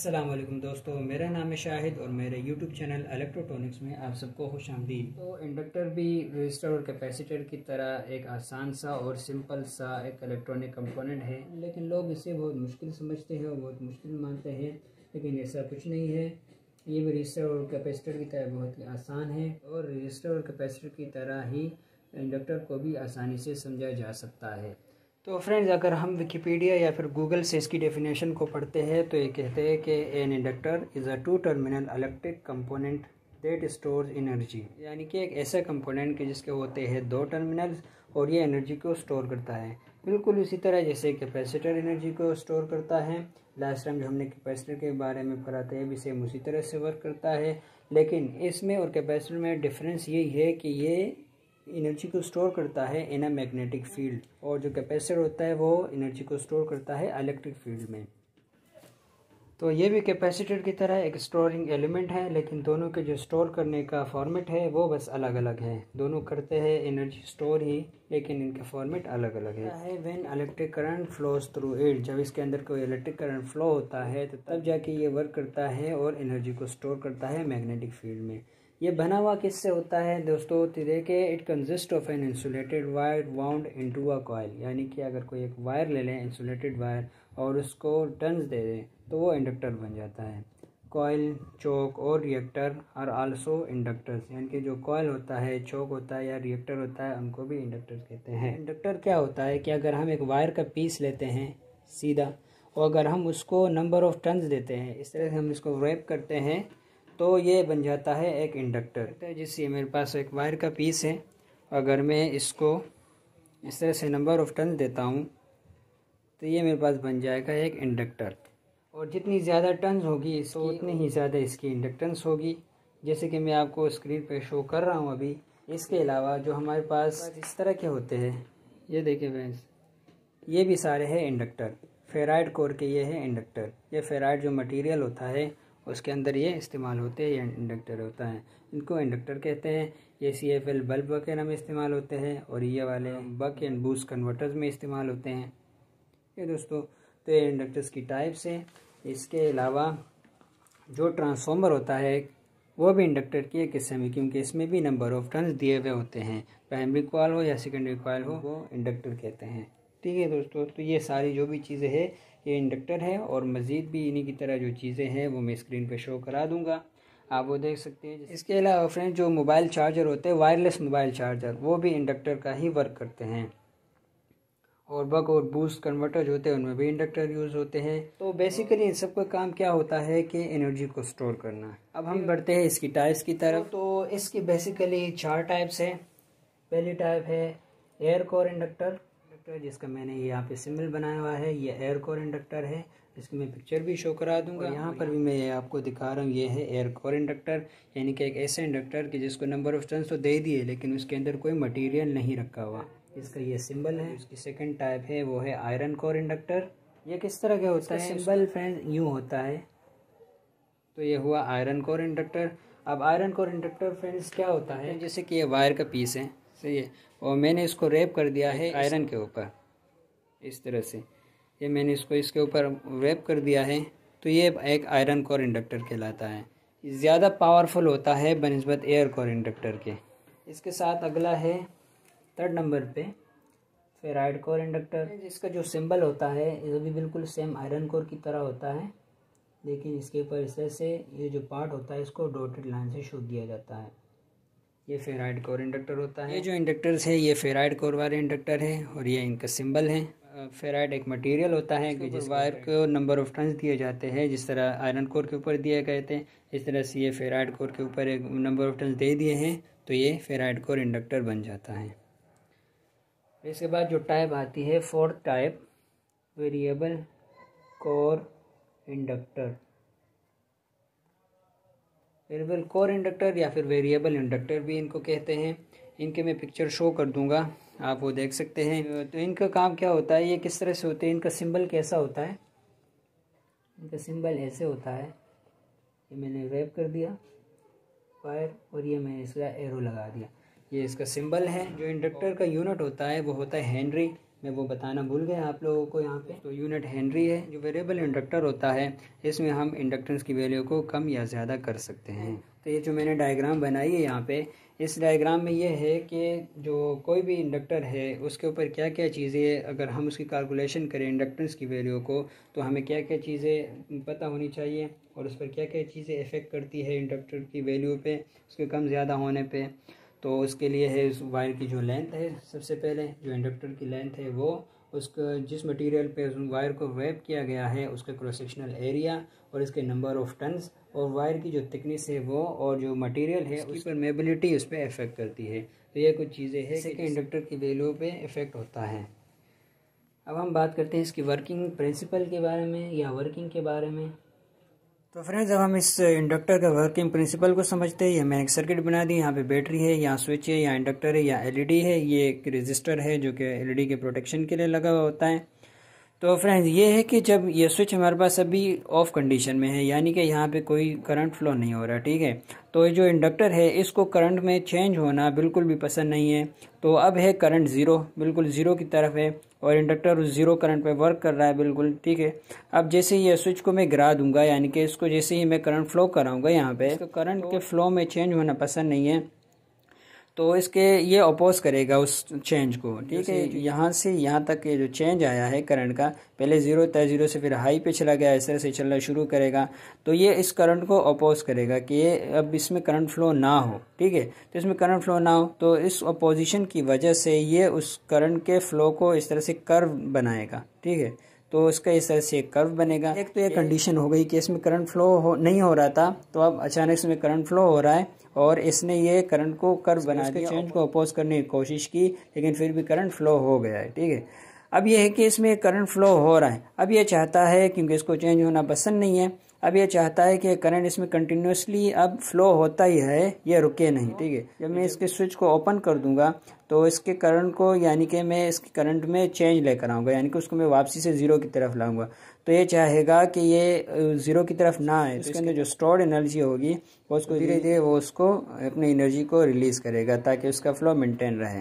अस्सलाम वालेकुम दोस्तों, मेरा नाम है शाहिद और मेरे यूट्यूब चैनल इलेक्ट्रोटॉनिक्स में आप सबको खुश आमदीद। तो इंडक्टर भी रजिस्टर और कैपेसिटर की तरह एक आसान सा और सिंपल सा एक इलेक्ट्रॉनिक कंपोनेंट है, लेकिन लोग इसे बहुत मुश्किल समझते हैं और बहुत मुश्किल मानते हैं, लेकिन ऐसा कुछ नहीं है। ये भी रजिस्टर और कैपेसिटर की तरह बहुत ही आसान है और रजिस्टर और कैपेसिटर की तरह ही इंडक्टर को भी आसानी से समझा जा सकता है। तो फ्रेंड्स, अगर हम विकिपीडिया या फिर गूगल से इसकी डेफिनेशन को पढ़ते हैं तो ये कहते हैं कि an inductor is a two terminal electric component that stores energy, यानी कि एक ऐसा कंपोनेंट के जिसके होते हैं दो टर्मिनल्स और ये एनर्जी को स्टोर करता है। बिल्कुल उसी तरह जैसे कैपेसिटर एनर्जी को स्टोर करता है। लास्ट टाइम जो हमने कैपेसिटर के बारे में पढ़ा था ये भी सेम उसी तरह से वर्क करता है, लेकिन इसमें और कैपेसिटर में डिफरेंस यही है कि ये एनर्जी को स्टोर करता है इन अ मैग्नेटिक फील्ड और जो कैपेसिटर होता है वो एनर्जी को स्टोर करता है इलेक्ट्रिक फील्ड में। तो ये भी कैपेसिटर की तरह एक स्टोरिंग एलिमेंट है, लेकिन दोनों के जो स्टोर करने का फॉर्मेट है वो बस अलग अलग है। दोनों करते हैं एनर्जी स्टोर ही, लेकिन इनका फॉर्मेट अलग अलग है। When electric current flows through it, जब इसके अंदर कोई इलेक्ट्रिक करंट फ्लो होता है तो तब जाके ये वर्क करता है और एनर्जी को स्टोर करता है मैग्नेटिक फील्ड में। ये बना हुआ किससे होता है दोस्तों? तो देखिए, it consist of an insulated wire wound into a coil, यानी कि अगर कोई एक वायर ले लें इंसुलेटेड वायर और उसको टर्न्स दे दें तो वो इंडक्टर बन जाता है। कॉइल, चोक और रिएक्टर आर आल्सो इंडक्टर्स, यानी कि जो कॉइल होता है, चोक होता है या रिएक्टर होता है, उनको भी इंडक्टर कहते हैं। इंडक्टर क्या होता है कि अगर हम एक वायर का पीस लेते हैं सीधा और अगर हम उसको नंबर ऑफ टर्न्स देते हैं, इस तरह से हम इसको रैप करते हैं तो ये बन जाता है एक इंडक्टर। जैसे मेरे पास एक वायर का पीस है, अगर मैं इसको इस तरह से नंबर ऑफ टर्न देता हूँ तो ये मेरे पास बन जाएगा एक इंडक्टर। और जितनी ज़्यादा टर्न्स होगी तो उतनी ही ज़्यादा इसकी इंडक्टेंस होगी, जैसे कि मैं आपको स्क्रीन पे शो कर रहा हूँ अभी। इसके अलावा जो हमारे पास इस तरह के होते हैं, ये देखिए फ्रेंड्स, ये भी सारे हैं इंडक्टर। फेराइड कोर के ये है इंडक्टर। ये फेराइड जो मटेरियल होता है उसके अंदर ये इस्तेमाल होते हैं, ये इंडक्टर होता है, इनको इंडक्टर कहते हैं। ये CFL बल्ब वगैरह में इस्तेमाल होते हैं और ये वाले बक एंड बूस्ट कन्वर्टर्स में इस्तेमाल होते हैं। ये दोस्तों, तो ये इंडक्टर्स की टाइप्स हैं। इसके अलावा जो ट्रांसफार्मर होता है वो भी इंडक्टर की एक किस्म है, क्योंकि इसमें भी नंबर ऑफ टर्न्स दिए हुए होते हैं। प्राइमरी कॉइल हो या सेकेंडरी कॉइल हो, वो इंडक्टर कहते हैं। ठीक है दोस्तों, तो ये सारी जो भी चीज़ें हैं ये इंडक्टर है और मज़ीद भी इन्हीं की तरह जो चीज़ें हैं वो मैं स्क्रीन पे शो करा दूंगा, आप वो देख सकते हैं। इसके अलावा फ्रेंड, जो मोबाइल चार्जर होते हैं, वायरलेस मोबाइल चार्जर, वो भी इंडक्टर का ही वर्क करते हैं। और बक और बूस्ट कन्वर्टर जो होते हैं उनमें भी इंडक्टर यूज़ होते हैं। तो बेसिकली इन सब का काम क्या होता है कि एनर्जी को स्टोर करना। अब हम बढ़ते हैं इसकी टाइप्स की तरफ। तो इसकी बेसिकली 4 टाइप्स हैं। पहली टाइप है एयर कोर इंडक्टर, जिसका मैंने यहाँ पे सिंबल बनाया हुआ है, ये एयर कोर इंडक्टर है। इसकी मैं पिक्चर भी शो करा दूंगा। यहाँ पर भी मैं ये आपको दिखा रहा हूँ, ये है एयर कोर इंडक्टर, यानी कि एक ऐसा इंडक्टर कि जिसको नंबर ऑफ टर्न्स तो दे दिए लेकिन उसके अंदर कोई मटेरियल नहीं रखा हुआ, इसका ये सिंबल है। इसकी सेकंड टाइप है वो है आयरन कोर इंडक्टर। ये किस तरह का होता है? सिंबल फ्रेंड्स यूँ होता है। तो ये हुआ आयरन कोर इंडक्टर। अब आयरन कोर इंडक्टर फ्रेंड्स क्या होता है, जैसे कि ये वायर का पीस है, सही है, और मैंने इसको रैप कर दिया है आयरन के ऊपर इस तरह से। ये मैंने इसको इसके ऊपर रैप कर दिया है, तो ये एक आयरन कोर इंडक्टर कहलाता है। ज़्यादा पावरफुल होता है बनिस्बत एयर कोर इंडक्टर के। इसके साथ अगला है 3rd नंबर पे फेराइड कोर इंडक्टर। इसका जो सिंबल होता है ये भी बिल्कुल सेम आयरन कोर की तरह होता है, लेकिन इसके ऊपर इस तरह से ये जो पार्ट होता है इसको डॉटेड लाइन से शो दिया जाता है। ये फेराइड कोर इंडक्टर होता है। ये जो इंडक्टर्स है ये फेराइड कोर वाले इंडक्टर है और ये इनका सिंबल है। फेराइड एक मटेरियल होता है कि जिस वायर को नंबर ऑफ टर्न्स दिए जाते हैं, जिस तरह आयरन कोर के ऊपर दिए गए थे, इस तरह से ये फेराइड कोर के ऊपर एक नंबर ऑफ टर्न्स दे दिए हैं, तो ये फेराइड कोर इंडक्टर बन जाता है। इसके बाद जो टाइप आती है 4th type, variable core inductor. Variable core inductor या फिर वेरिएबल इंडक्टर भी इनको कहते हैं। इनके मैं पिक्चर शो कर दूंगा, आप वो देख सकते हैं। तो इनका काम क्या होता है, ये किस तरह से होते हैं, इनका सिंबल कैसा होता है? इनका सिंबल ऐसे होता है, ये मैंने रैप कर दिया वायर और ये मैंने इसका एरो लगा दिया, ये इसका सिंबल है। जो इंडक्टर का यूनिट होता है वो होता है हेनरी, मैं वो बताना भूल गया आप लोगों को यहाँ पे। तो यूनिट हेनरी है जो वेरिएबल इंडक्टर होता है, इसमें हम इंडक्टेंस की वैल्यू को कम या ज़्यादा कर सकते हैं। तो ये जो मैंने डायग्राम बनाई है यहाँ पे, इस डायग्राम में ये है कि जो कोई भी इंडक्टर है उसके ऊपर क्या क्या चीज़ें, अगर हम उसकी कैलकुलेशन करें इंडक्टेंस की वैल्यू को, तो हमें क्या क्या चीज़ें पता होनी चाहिए और उस पर क्या क्या चीज़ें इफ़ेक्ट करती है इंडक्टर की वैल्यू पे, उसके कम ज़्यादा होने पे। तो उसके लिए है उस वायर की जो लेंथ है, सबसे पहले जो इंडक्टर की लेंथ है वो उसका जिस मटेरियल पे उस वायर को रैप किया गया है उसका क्रॉस सेक्शनल एरिया और इसके नंबर ऑफ टन्स, और वायर की जो थिकनेस है वो, और जो मटेरियल है उसकी परमेबिलिटी उस पर इफ़ेक्ट करती है। तो ये कुछ चीज़ें हैं कि इंडक्टर की वैल्यू पे इफ़ेक्ट होता है। अब हम बात करते हैं इसकी वर्किंग प्रिंसिपल के बारे में या वर्किंग के बारे में। तो फ्रेंड्स, अब हम इस इंडक्टर का वर्किंग प्रिंसिपल को समझते हैं। ये मैंने एक सर्किट बना दी, यहाँ पे बैटरी है, यहाँ स्विच है, यहाँ इंडक्टर है, यहाँ एलईडी है, ये एक रेजिस्टर है जो कि एलईडी के प्रोटेक्शन के लिए लगा हुआ होता है। तो फ्रेंड्स, ये है कि जब ये स्विच हमारे पास अभी ऑफ कंडीशन में है, यानी कि यहाँ पे कोई करंट फ्लो नहीं हो रहा, ठीक है। तो ये जो इंडक्टर है इसको करंट में चेंज होना बिल्कुल भी पसंद नहीं है। तो अब है करंट ज़ीरो, बिल्कुल ज़ीरो की तरफ है और इंडक्टर उस ज़ीरो करंट पे वर्क कर रहा है बिल्कुल, ठीक है। अब जैसे ये स्विच को मैं गिरा दूंगा, यानी कि इसको जैसे ही मैं करंट फ्लो कराऊंगा यहाँ पे, तो करंट के फ्लो में चेंज होना पसंद नहीं है, तो इसके ये अपोज करेगा उस चेंज को, ठीक है। यहाँ से यहाँ तक ये जो चेंज आया है करंट का, पहले ज़ीरो था, ज़ीरो से फिर हाई पे चला गया, इस तरह से चलना शुरू करेगा। तो ये इस करंट को अपोज करेगा कि ये अब इसमें करंट फ्लो ना हो, ठीक है। तो इसमें करंट फ्लो ना हो, तो इस अपोजिशन की वजह से ये उस करंट के फ्लो को इस तरह से कर्व बनाएगा, ठीक है। तो इसका इस तरह से कर्व बनेगा। एक तो ये कंडीशन हो गई कि इसमें करंट फ्लो नहीं हो रहा था, तो अब अचानक इसमें करंट फ्लो हो रहा है और इसने ये करंट को कर्व बना दिया, चेंज को अपोज करने की कोशिश की, लेकिन फिर भी करंट फ्लो हो गया है, ठीक है। अब ये है कि इसमें करंट फ्लो हो रहा है, अब ये चाहता है, क्योंकि इसको चेंज होना पसंद नहीं है, अब ये चाहता है कि करंट इसमें कंटिन्यूसली अब फ्लो होता ही है, ये रुके नहीं, ठीक है। जब मैं इसके स्विच को ओपन कर दूंगा तो इसके करंट को, यानी कि मैं इसके करंट में चेंज लेकर आऊँगा, यानी कि उसको मैं वापसी से ज़ीरो की तरफ लाऊंगा। तो ये चाहेगा कि ये ज़ीरो की तरफ ना आए, तो इसके अंदर जो स्टोर्ड एनर्जी होगी वो उसको धीरे धीरे वो उसको अपनी एनर्जी को रिलीज़ करेगा ताकि उसका फ्लो मेंटेन रहे।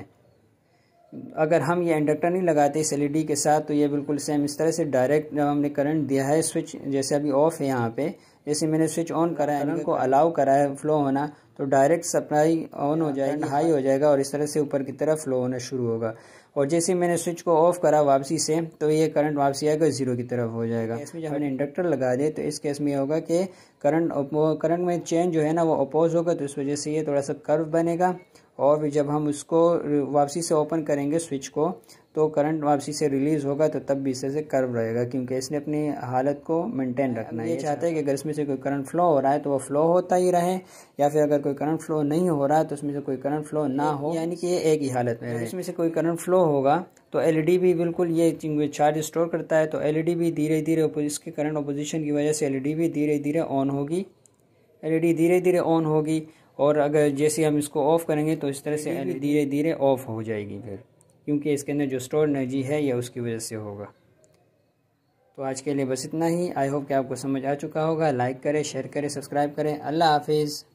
अगर हम ये इंडक्टर नहीं लगाते इस एलईडी के साथ, तो ये बिल्कुल सेम इस तरह से डायरेक्ट, जब हमने करंट दिया है, स्विच जैसे अभी ऑफ है यहाँ पे, जैसे मैंने स्विच ऑन करा है, करंट को अलाउ करा है फ्लो होना, तो डायरेक्ट सप्लाई ऑन हो जाएगी, हाई हो जाएगा और इस तरह से ऊपर की तरफ फ्लो होना शुरू होगा। और जैसे मैंने स्विच को ऑफ करा वापसी से, तो ये करंट वापसी आएगा, ज़ीरो की तरफ हो जाएगा। इसमें जब हमने इंडक्टर लगा दिए तो इस केस में होगा कि करंट में चेंज जो है ना वो अपोज होगा, तो इस वजह से ये थोड़ा सा कर्व बनेगा। और फिर जब हम उसको वापसी से ओपन करेंगे स्विच को, तो करंट वापसी से रिलीज़ होगा, तो तब भी इस तरह से कर्व रहेगा, क्योंकि इसने अपनी हालत को मेंटेन रखना है। ये चाहता है कि अगर इसमें से कोई करंट फ्लो हो रहा है तो वो फ्लो होता ही रहे, या फिर अगर कोई करंट फ्लो नहीं हो रहा है तो उसमें से कोई करंट फ्लो ना हो, यानी कि ये एक ही हालत में है। इसमें से कोई करंट फ्लो होगा तो एलईडी भी बिल्कुल ये चार्ज स्टोर करता है, तो एलईडी भी धीरे धीरे इसके करंट अपोजिशन की वजह से एलईडी भी धीरे धीरे ऑन होगी, एलईडी धीरे धीरे ऑन होगी। और अगर जैसे हम इसको ऑफ करेंगे तो इस तरह से एलईडी धीरे धीरे ऑफ हो जाएगी फिर, क्योंकि इसके अंदर जो स्टोर एनर्जी है यह उसकी वजह से होगा। तो आज के लिए बस इतना ही। आई होप कि आपको समझ आ चुका होगा। लाइक करें, शेयर करें, सब्सक्राइब करें। अल्लाह हाफिज़।